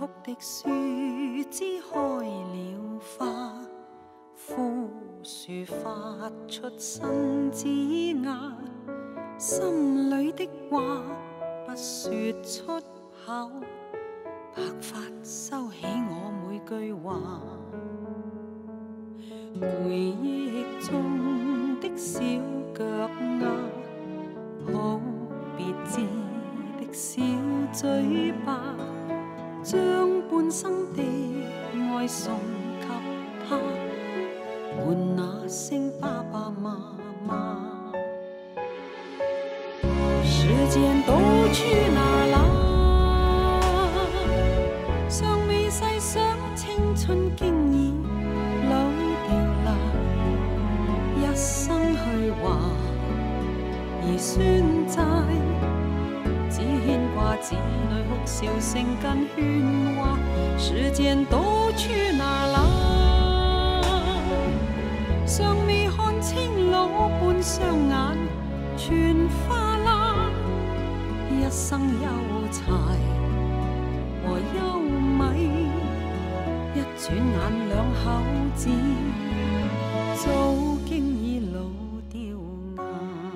哭的樹枝開了花，枯樹發出新枝椏，心裏的話不說出口，白髮收起我每句話。回憶中的小腳丫，好別致的小嘴巴，將半生的愛送給他，換那聲爸爸媽媽。時間都去哪啦？尚未細想，青春經已老掉啦。一生去華而酸債，只牽掛子女哭笑聲跟喧嘩。時間都去哪啦？尚未看清老伴雙眼全花啦。一生憂柴和憂米，一轉眼兩口子早經已老掉牙。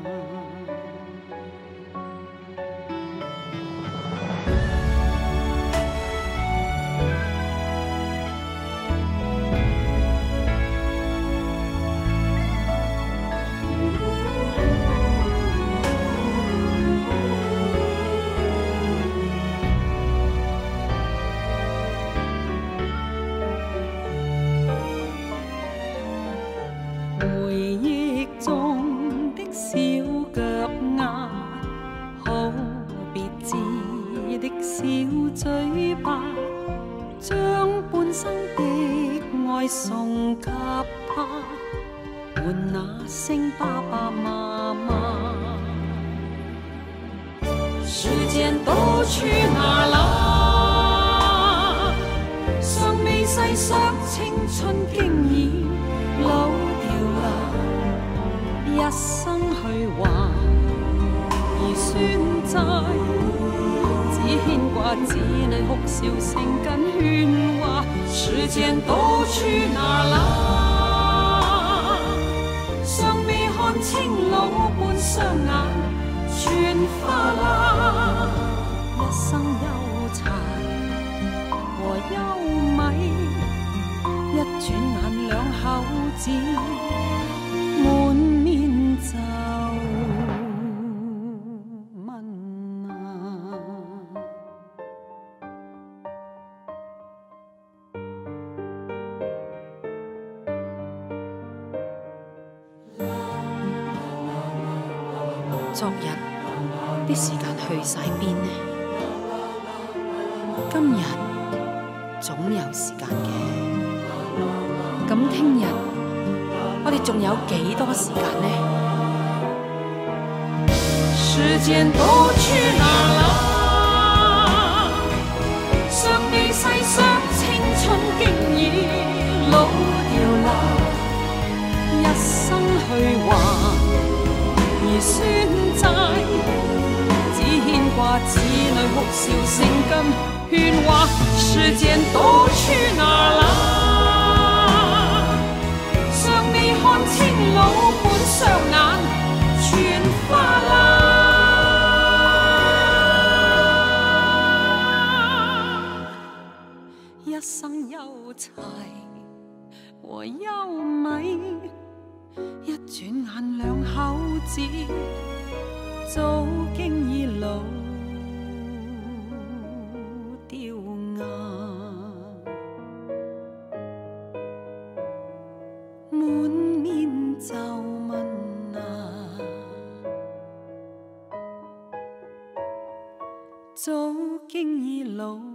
送給他，換那聲爸爸媽媽。時間都去哪啦？尚未細想，青春經已老掉啦。一生去華而酸債，只牽掛子女哭笑聲跟喧嘩。時間都去哪啦？尚未看清老伴雙眼全花啦。一生憂柴和憂米，一轉眼兩口子滿面皺紋啊。昨日啲時間去晒邊呢？今日總有時間嘅，咁聽日我哋仲有幾多時間呢？時間都去哪啦？尚未細想，青春經已老掉啦。一生去華而酸債，只牽掛子女哭笑聲跟喧嘩。時間都去哪啦？尚未看清老伴雙眼全花啦。一生憂柴和憂米，一轉眼兩口子早經已老掉牙，滿面皺紋啊，早經已老。